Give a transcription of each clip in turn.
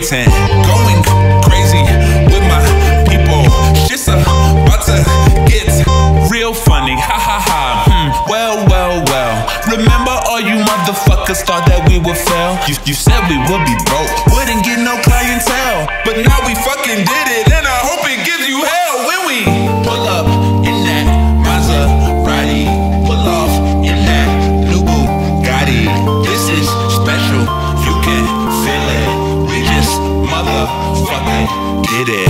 blatant. Going crazy with my people. Shit's about to get real funny. Ha ha ha. Well. Remember all you motherfuckers thought that we would fail? You said we would be broke, wouldn't get no clientele. But now we fucking did it, and I hope it gives you hell when we pull up in that Maserati, pull off in that new Bugatti. This is special, you can feel it. We just motherfucking did it.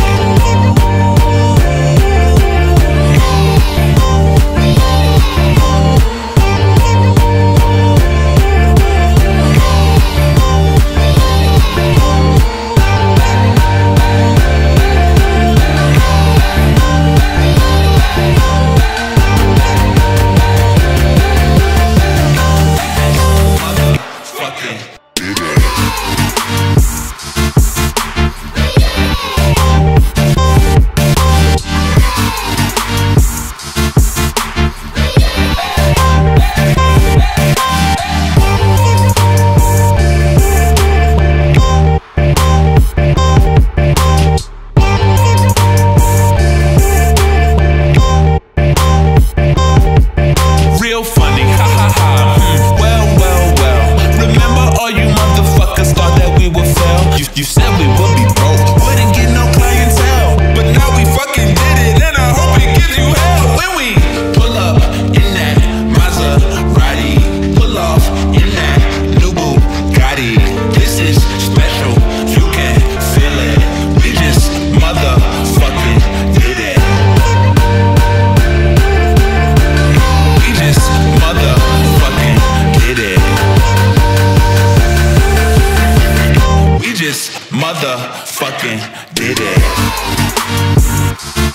You said we would be broke, wouldn't get no clientele. But now we fucking did it, and I hope it gives you hell when we pull up in that Maserati, pull off in that new Bugatti. This is special, you can feel it. We just motherfucking did it. We just motherfucking did it. We just motherfucking did it.